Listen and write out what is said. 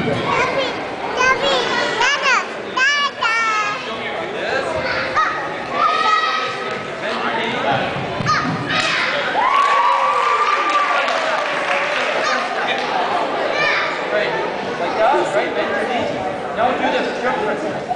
Right, bend your knees. Now do this, jump first.